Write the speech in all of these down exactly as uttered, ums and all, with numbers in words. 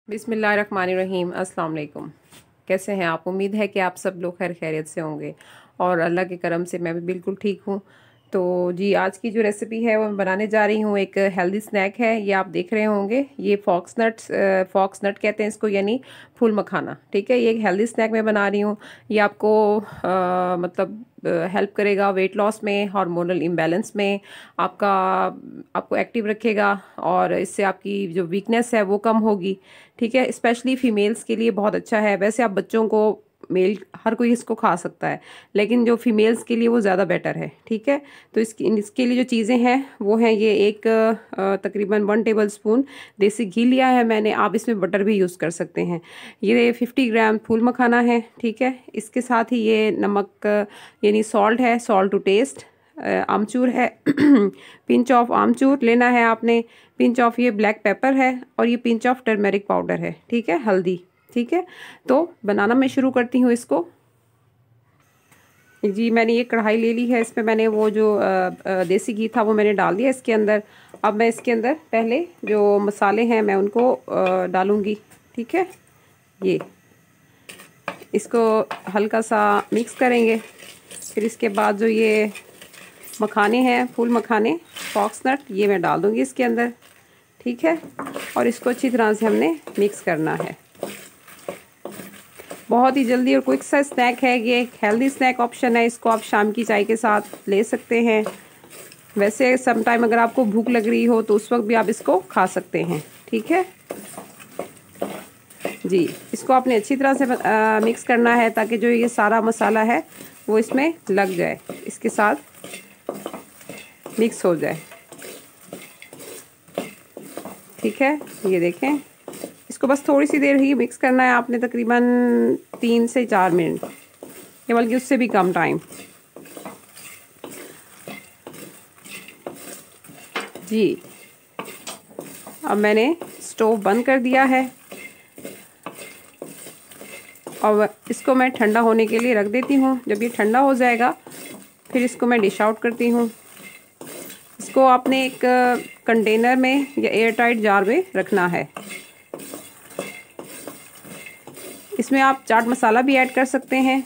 बिस्मिल्लाहिर्रहमानिर्रहीम। अस्सलाम वालेकुम। कैसे हैं आप? उम्मीद है कि आप सब लोग खैर खैरियत से होंगे और अल्लाह के करम से मैं भी बिल्कुल ठीक हूँ। तो जी, आज की जो रेसिपी है वो मैं बनाने जा रही हूँ। एक हेल्दी स्नैक है, ये आप देख रहे होंगे। ये फॉक्स नट्स फॉक्स नट कहते हैं इसको, यानी फूल मखाना। ठीक है, ये एक हेल्दी स्नैक मैं बना रही हूँ। ये आपको आ, मतलब हेल्प करेगा वेट लॉस में, हार्मोनल इम्बैलेंस में, आपका आपको एक्टिव रखेगा और इससे आपकी जो वीकनेस है वो कम होगी। ठीक है, स्पेशली फीमेल्स के लिए बहुत अच्छा है। वैसे आप बच्चों को, मेल हर कोई इसको खा सकता है, लेकिन जो फीमेल्स के लिए वो ज़्यादा बेटर है। ठीक है, तो इसकी इसके लिए जो चीज़ें हैं वो हैं, ये एक आ, तकरीबन वन टेबल स्पून देसी घी लिया है मैंने। आप इसमें बटर भी यूज़ कर सकते हैं। ये फिफ्टी ग्राम फूल मखाना है। ठीक है, इसके साथ ही ये नमक यानी सॉल्ट है, सॉल्ट टू टेस्ट। आमचूर है पिंच ऑफ आमचूर लेना है आपने। पिंच ऑफ ये ब्लैक पेपर है और ये पिंच ऑफ टर्मेरिक पाउडर है। ठीक है, हल्दी। ठीक है, तो बनाना मैं शुरू करती हूँ इसको। जी, मैंने ये कढ़ाई ले ली है। इसमें मैंने वो जो देसी घी था वो मैंने डाल दिया इसके अंदर। अब मैं इसके अंदर पहले जो मसाले हैं मैं उनको डालूँगी। ठीक है, ये इसको हल्का सा मिक्स करेंगे। फिर इसके बाद जो ये मखाने हैं, फूल मखाने, फॉक्स नट, ये मैं डाल दूँगी इसके अंदर। ठीक है, और इसको अच्छी तरह से हमने मिक्स करना है। बहुत ही जल्दी और क्विक सा स्नैक है ये, एक हेल्दी स्नैक ऑप्शन है। इसको आप शाम की चाय के साथ ले सकते हैं। वैसे सम टाइम अगर आपको भूख लग रही हो तो उस वक्त भी आप इसको खा सकते हैं। ठीक है जी, इसको आपने अच्छी तरह से आ, मिक्स करना है ताकि जो ये सारा मसाला है वो इसमें लग जाए, इसके साथ मिक्स हो जाए। ठीक है, ये देखें, इसको बस थोड़ी सी देर ही मिक्स करना है आपने, तकरीबन तीन से चार मिनट या बल्कि उससे भी कम टाइम। जी, अब मैंने स्टोव बंद कर दिया है और इसको मैं ठंडा होने के लिए रख देती हूँ। जब ये ठंडा हो जाएगा फिर इसको मैं डिश आउट करती हूँ। इसको आपने एक कंटेनर में या एयर टाइट जार में रखना है। इसमें आप चाट मसाला भी ऐड कर सकते हैं।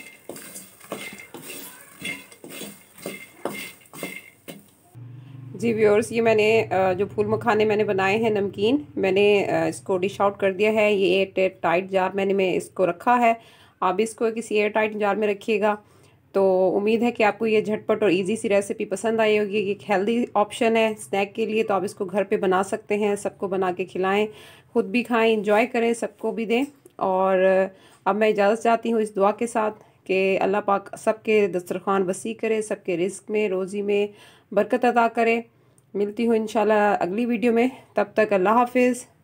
जी व्यूअर्स, ये मैंने जो फूल मखाने मैंने बनाए हैं नमकीन, मैंने इसको डिश आउट कर दिया है। ये एयर टाइट जार मैंने मैं इसको रखा है। आप इसको किसी एयर टाइट जार में रखिएगा। तो उम्मीद है कि आपको ये झटपट और इजी सी रेसिपी पसंद आई होगी। ये एक हेल्दी ऑप्शन है स्नैक के लिए, तो आप इसको घर पे बना सकते हैं। सबको बना के खिलाएं, खुद भी खाएं, इंजॉय करें, सबको भी दें। और अब मैं इजाज़त चाहती हूँ इस दुआ के साथ कि अल्लाह पाक सबके दस्तरखान वसी करे, सबके रिस्क में, रोज़ी में बरकत अता करे। मिलती हूँ इंशाल्लाह अगली वीडियो में। तब तक अल्लाह हाफिज़।